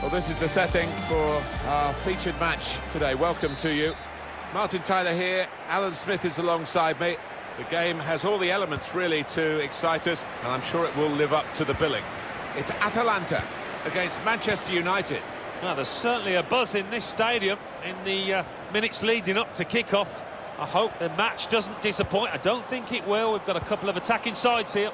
Well, this is the setting for our featured match today. Welcome to you. Martin Tyler here, Alan Smith is alongside me. The game has all the elements really to excite us, and I'm sure it will live up to the billing. It's Atalanta against Manchester United. Well, there's certainly a buzz in this stadium in the minutes leading up to kick-off. I hope the match doesn't disappoint. I don't think it will. We've got a couple of attacking sides here.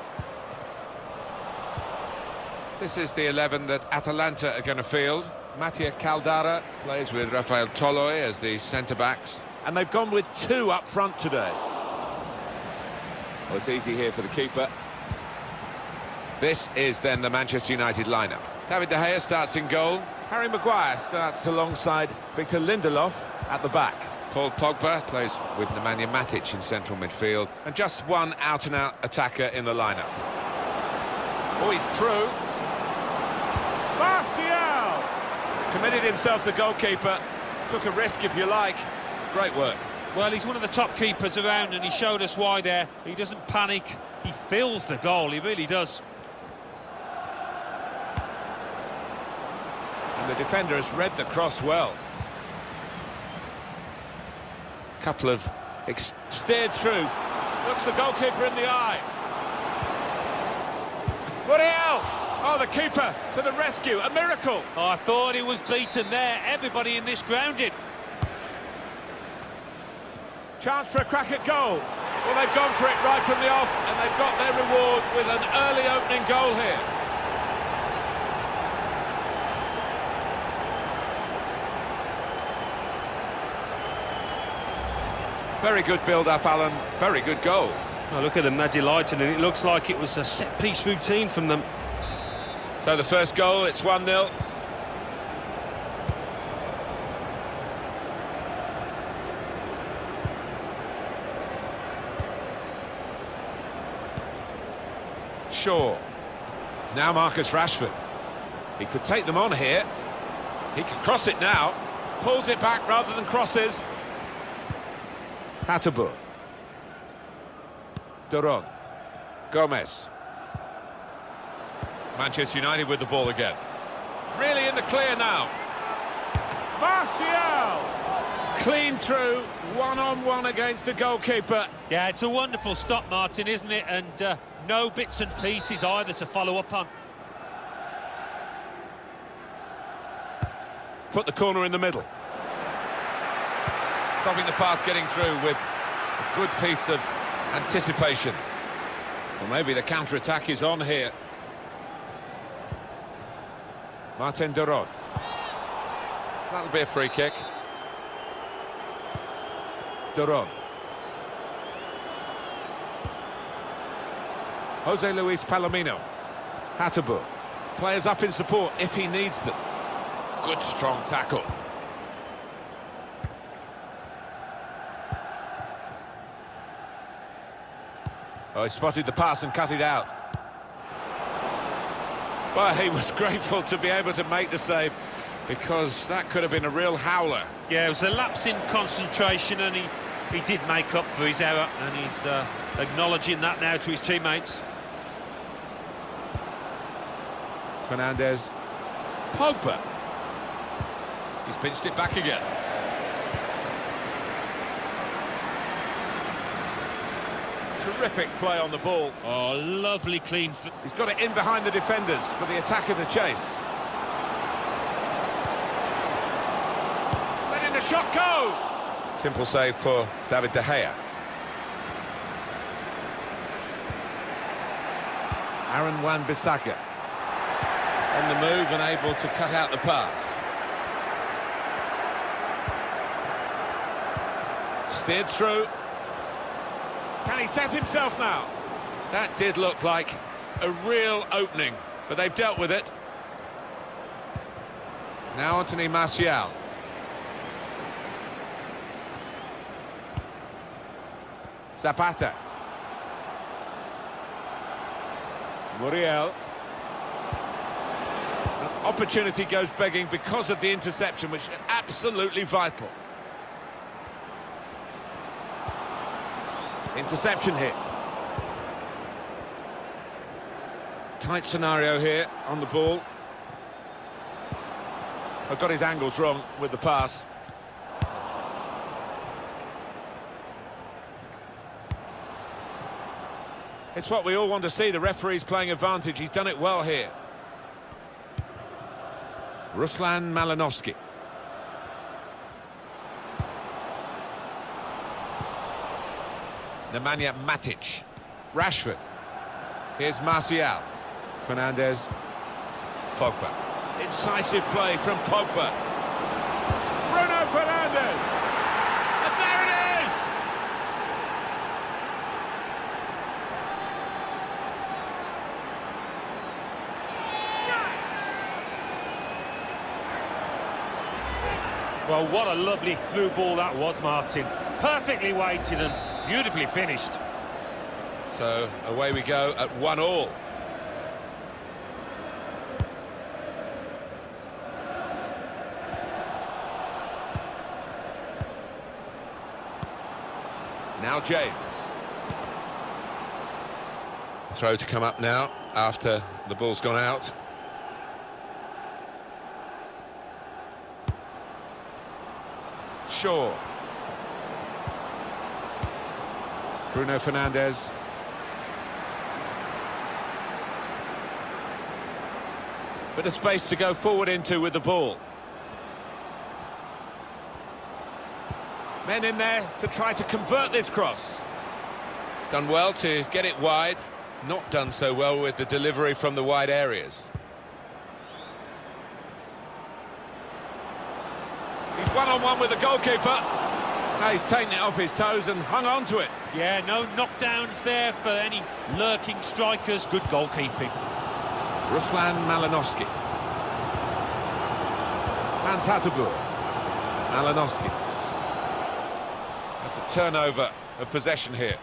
This is the 11 that Atalanta are going to field. Mattia Caldara plays with Rafael Toloi as the centre-backs. And they've gone with two up front today. Well, it's easy here for the keeper. This is then the Manchester United lineup. David De Gea starts in goal. Harry Maguire starts alongside Victor Lindelof at the back. Paul Pogba plays with Nemanja Matic in central midfield. And just one out-and-out attacker in the lineup. Oh, he's through. Martial! Committed himself, the goalkeeper. Took a risk, if you like. Great work. Well, he's one of the top keepers around, and he showed us why there. He doesn't panic. He feels the goal. He really does. And the defender has read the cross well. Couple of steered through. Looks the goalkeeper in the eye. Muriel! Oh, the keeper to the rescue. A miracle. Oh, I thought he was beaten there. Everybody in this grounded. Chance for a crack at goal. Well, they've gone for it right from the off, and they've got their reward with an early opening goal here. Very good build-up, Alan. Very good goal. Oh, look at them, they're delighted, and it looks like it was a set-piece routine from them. So the first goal, it's 1-0. Shaw. Now Marcus Rashford. He could take them on here. He can cross it now. Pulls it back rather than crosses. Hatterbu. Duron. Gomez. Manchester United with the ball again. Really in the clear now. Martial! Clean through, one-on-one against the goalkeeper. Yeah, it's a wonderful stop, Martin, isn't it? And no bits and pieces either to follow up on. Put the corner in the middle. Stopping the pass getting through with a good piece of anticipation. Well, maybe the counter-attack is on here. Martin Duron. That'll be a free kick. Duron. Jose Luis Palomino. Hatterbu. Players up in support if he needs them. Good strong tackle. Oh, he spotted the pass and cut it out. Well, he was grateful to be able to make the save, because that could have been a real howler. Yeah, it was a lapse in concentration, and he did make up for his error, and he's acknowledging that now to his teammates. Fernandez. Pogba. He's pinched it back again. Terrific play on the ball. Oh, lovely clean. He's got it in behind the defenders for the attacker to chase. Letting the shot go! Simple save for David De Gea. Aaron Wan-Bissaka. On the move and able to cut out the pass. Steered through. Can he set himself now? That did look like a real opening, but they've dealt with it. Now Anthony Martial. Zapata. Muriel. An opportunity goes begging because of the interception, which is absolutely vital. Interception here. Tight scenario here on the ball. I've got his angles wrong with the pass. It's what we all want to see. The referee's playing advantage. He's done it well here. Ruslan Malinovsky. Nemanja Matic. Rashford. Here's Martial. Fernandes. Pogba. Incisive play from Pogba. Bruno Fernandes. And there it is! Well, what a lovely through ball that was, Martin. Perfectly weighted and beautifully finished. So away we go at 1-1. Now James. Throw to come up now after the ball's gone out. Shaw. Bruno Fernandes. Bit of space to go forward into with the ball. Men in there to try to convert this cross. Done well to get it wide. Not done so well with the delivery from the wide areas. He's one-on-one with the goalkeeper. Now he's taken it off his toes and hung on to it. Yeah, no knockdowns there for any lurking strikers. Good goalkeeping. Ruslan Malinovsky. Hans Hatterboer. Malinovsky. That's a turnover of possession here.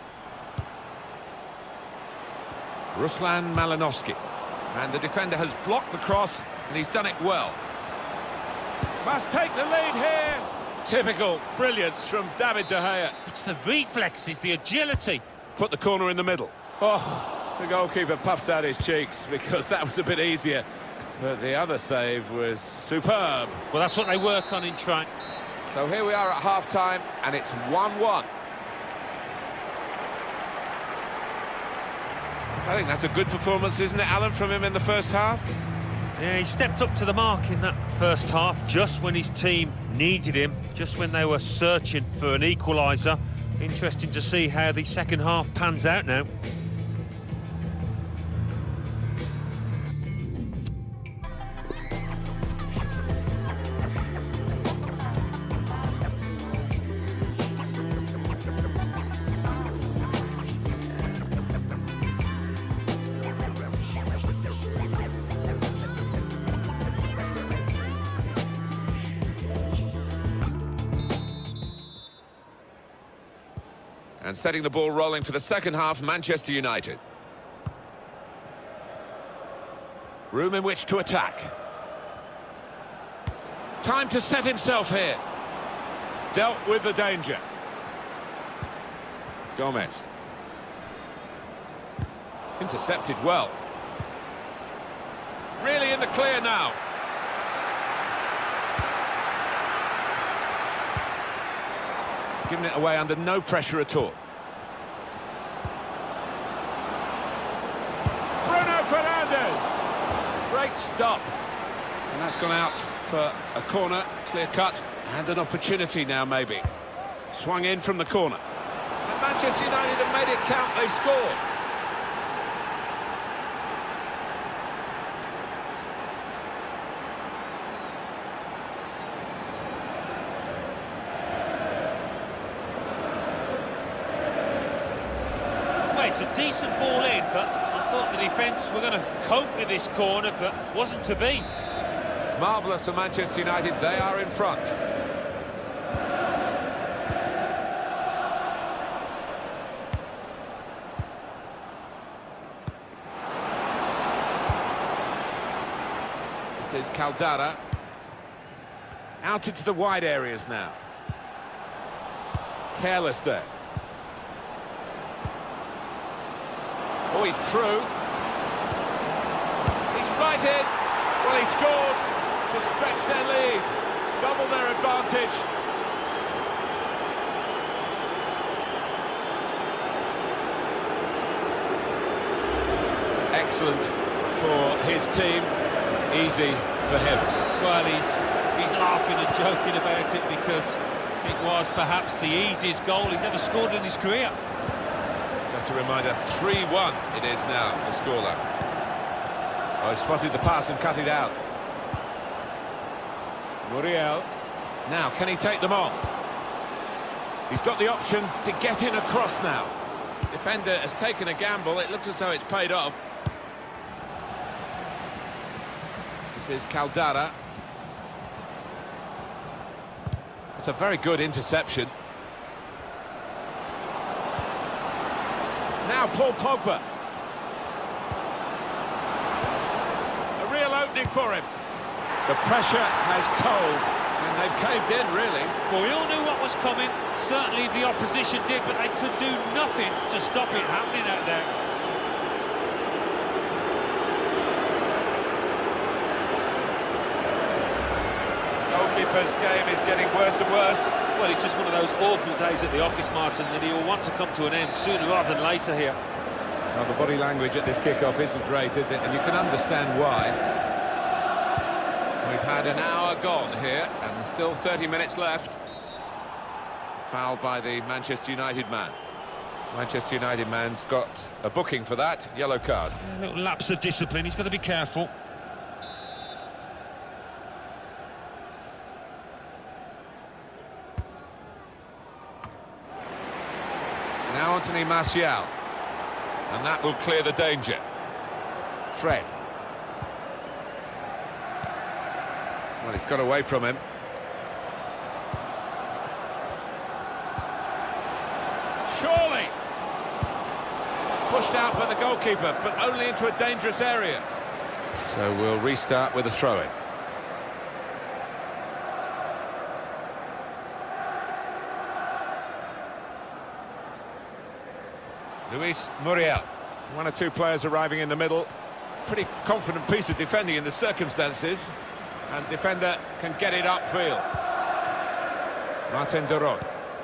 Ruslan Malinovsky. And the defender has blocked the cross, and he's done it well. Must take the lead here. Typical brilliance from David De Gea. It's the reflexes, the agility. Put the corner in the middle. Oh, the goalkeeper puffs out his cheeks because that was a bit easier. But the other save was superb. Well, that's what they work on in track. So here we are at half-time, and it's 1-1. I think that's a good performance, isn't it, Alan, from him in the first half? Yeah, he stepped up to the mark in that first half, just when his team needed him, just when they were searching for an equaliser. Interesting to see how the second half pans out now. And setting the ball rolling for the second half, Manchester United. Room in which to attack. Time to set himself here. Dealt with the danger. Gomez. Intercepted well. Really in the clear now. Giving it away under no pressure at all. Bruno Fernandes! Great stop. And that's gone out for a corner, clear cut, and an opportunity now maybe. Swung in from the corner. And Manchester United have made it count, they've scored. It's a decent ball in, but I thought the defence were going to cope with this corner, but wasn't to be. Marvellous for Manchester United, they are in front. This is Caldara. Out into the wide areas now. Careless there. Oh, he's through. He's right in. Well, he scored to stretch their lead, double their advantage. Excellent for his team, easy for him. Well, he's laughing and joking about it because it was perhaps the easiest goal he's ever scored in his career. Just a reminder, 3-1 it is now, the scoreline. Oh, he spotted the pass and cut it out. Muriel. Now, can he take them on? He's got the option to get in across now. Defender has taken a gamble. It looks as though it's paid off. This is Caldara. It's a very good interception. Now Paul Pogba. A real opening for him. The pressure has told, and they've caved in, really. Well, we all knew what was coming. Certainly the opposition did, but they could do nothing to stop it happening out there. Goalkeeper's game is getting worse and worse. Well, it's just one of those awful days at the office, Martin, that he'll want to come to an end sooner rather than later here. Well, the body language at this kick-off isn't great, is it? And you can understand why. We've had an hour gone here, and still 30 minutes left. Fouled by the Manchester United man. Manchester United man's got a booking for that, yellow card. A little lapse of discipline, he's got to be careful. Now Anthony Martial. And that will clear the danger. Fred. Well, he's got away from him. Surely! Pushed out by the goalkeeper, but only into a dangerous area. So we'll restart with a throw-in. Luis Muriel. One or two players arriving in the middle. Pretty confident piece of defending in the circumstances. And defender can get it upfield. Martin de Roo.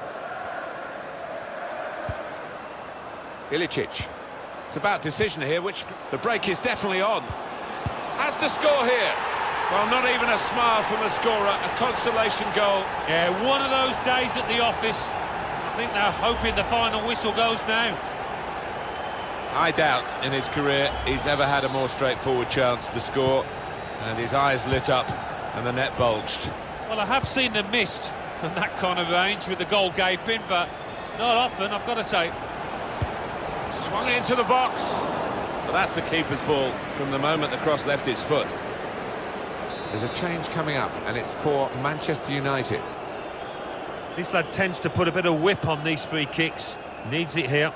Ilicic. It's about decision here, which the break is definitely on. Has to score here. Well, not even a smile from the scorer, a consolation goal. Yeah, one of those days at the office. I think they're hoping the final whistle goes now. I doubt in his career he's ever had a more straightforward chance to score, and his eyes lit up and the net bulged. Well, I have seen them missed from that kind of range with the goal gaping, but not often, I've got to say. Swung into the box. But that's the keeper's ball from the moment the cross left his foot. There's a change coming up, and it's for Manchester United. This lad tends to put a bit of whip on these free kicks. Needs it here.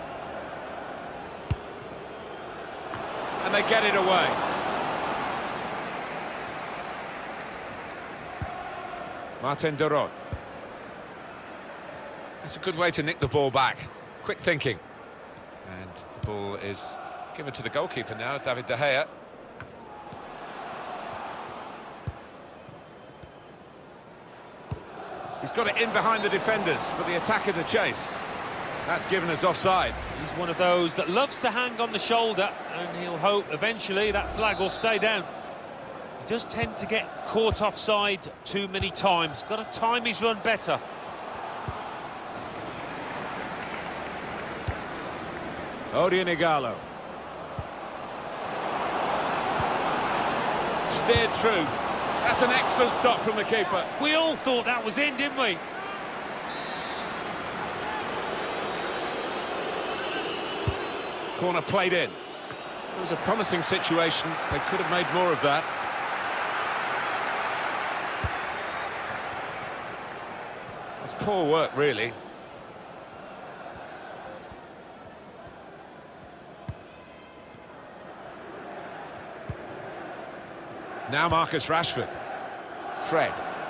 And they get it away. Martin de Roo. That's a good way to nick the ball back. Quick thinking. And the ball is given to the goalkeeper now, David De Gea. He's got it in behind the defenders for the attacker to chase. That's given us offside. He's one of those that loves to hang on the shoulder, and he'll hope eventually that flag will stay down. He does tend to get caught offside too many times. Got to time his run better. Odion Ighalo. Steered through. That's an excellent stop from the keeper. We all thought that was in, didn't we? Corner played in. It was a promising situation. They could have made more of that. It's poor work, really. Now Marcus Rashford. Fred.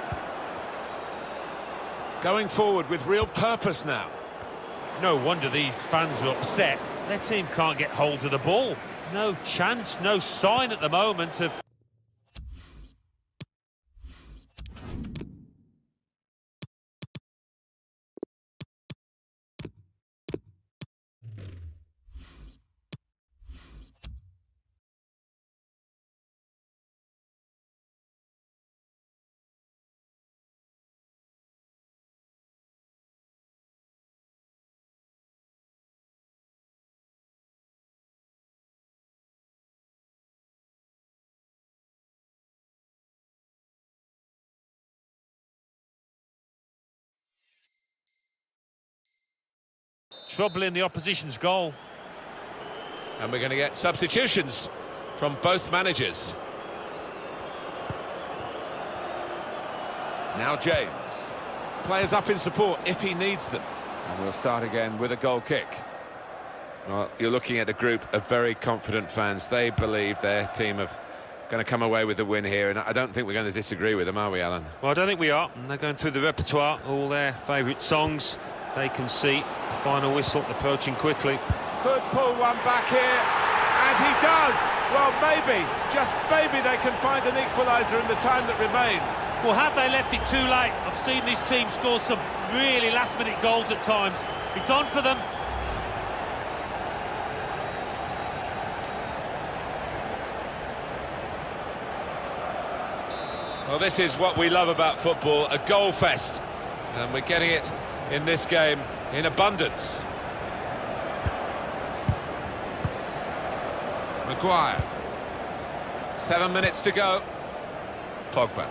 Going forward with real purpose now. No wonder these fans are upset. Their team can't get hold of the ball. No chance, no sign at the moment of troubling the opposition's goal. And we're going to get substitutions from both managers. Now James. Players up in support if he needs them. And we'll start again with a goal kick. Well, you're looking at a group of very confident fans. They believe their team are going to come away with the win here, and I don't think we're going to disagree with them, are we, Alan? Well, I don't think we are. And they're going through the repertoire, all their favourite songs. They can see the final whistle approaching quickly. Could pull one back here, and he does. Well, maybe, just maybe they can find an equaliser in the time that remains. Well, have they left it too late? I've seen this team score some really last-minute goals at times. It's on for them. Well, this is what we love about football, a goal fest. And we're getting it in this game in abundance. Maguire. 7 minutes to go. Pogba.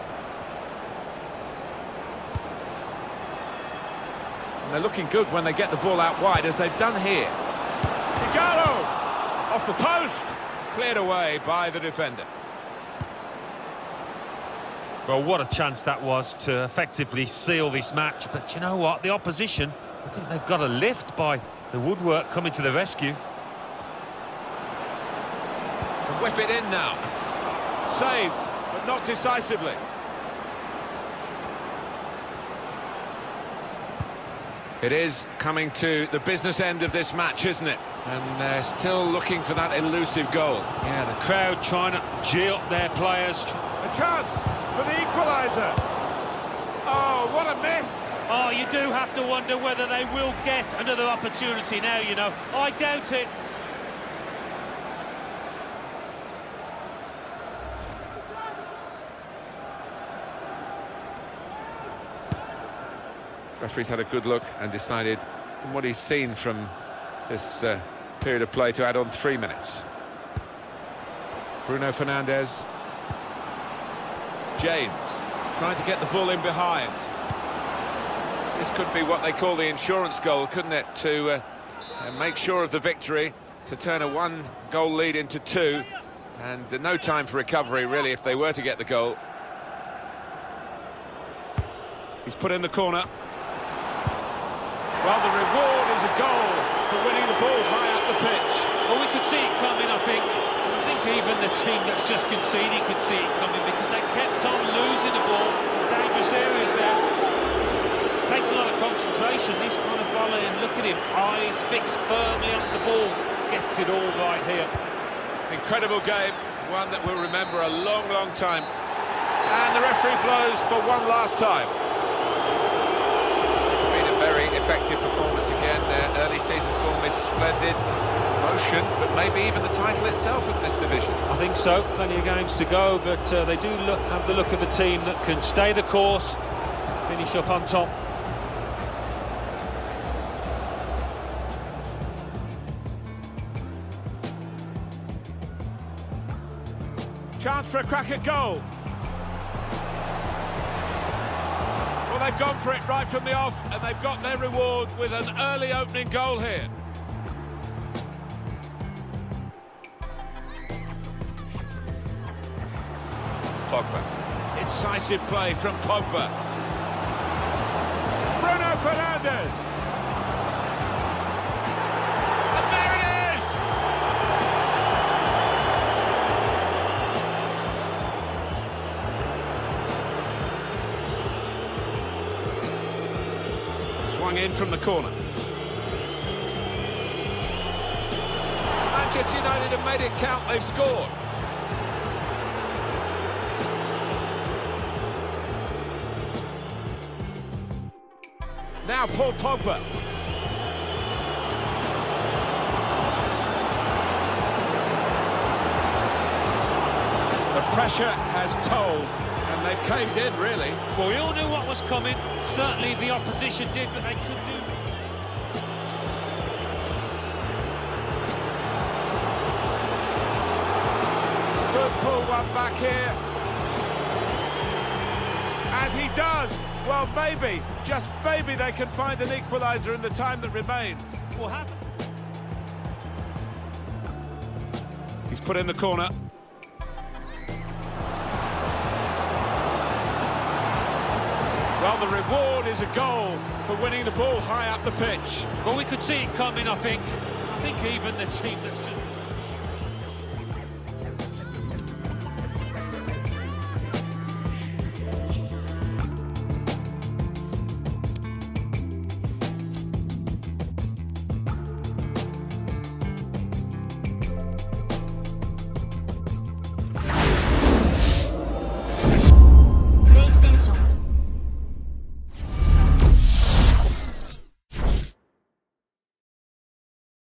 And they're looking good when they get the ball out wide, as they've done here. Igalo! Off the post! Cleared away by the defender. Well, what a chance that was to effectively seal this match. But you know what? The opposition, I think they've got a lift by the woodwork coming to the rescue. Can whip it in now. Saved, but not decisively. It is coming to the business end of this match, isn't it? And they're still looking for that elusive goal. Yeah, the crowd trying to gee up their players. A chance for the equaliser. Oh, what a miss! Oh, you do have to wonder whether they will get another opportunity now, you know. I doubt it. Referee's had a good look and decided, from what he's seen from this period of play, to add on 3 minutes. Bruno Fernandes. James trying to get the ball in behind. This could be what they call the insurance goal, couldn't it? To make sure of the victory, to turn a 1-goal lead into 2, and no time for recovery, really, if they were to get the goal. He's put in the corner. Well, the reward is a goal for winning the ball high up the pitch. Well, we could see it coming, I think. I think even the team that's just conceded could see it coming, because they kept on losing the ball in dangerous areas there. It takes a lot of concentration, this kind of volley, and look at him, eyes fixed firmly on the ball. Gets it all right here. Incredible game, one that we'll remember a long, long time. And the referee blows for one last time. It's been a very effective performance again. Their early season form is splendid. Promotion, but maybe even the title itself in this division. I think so. Plenty of games to go, but they do have the look of a team that can stay the course, finish up on top. Chance for a crack at goal. Well, they've gone for it right from the off, and they've got their reward with an early opening goal here. Pogba. Incisive play from Pogba. Bruno Fernandes. And there it is! Swung in from the corner. Manchester United have made it count, they've scored. Now Paul Pogba. The pressure has told, and they've caved in, really. Well, we all knew what was coming. Certainly the opposition did, but they could do. Could pull one back here. And he does. Well, maybe, just maybe they can find an equaliser in the time that remains. What happened? He's put in the corner. Well, the reward is a goal for winning the ball high up the pitch. Well, we could see it coming, I think. I think even the team that's just...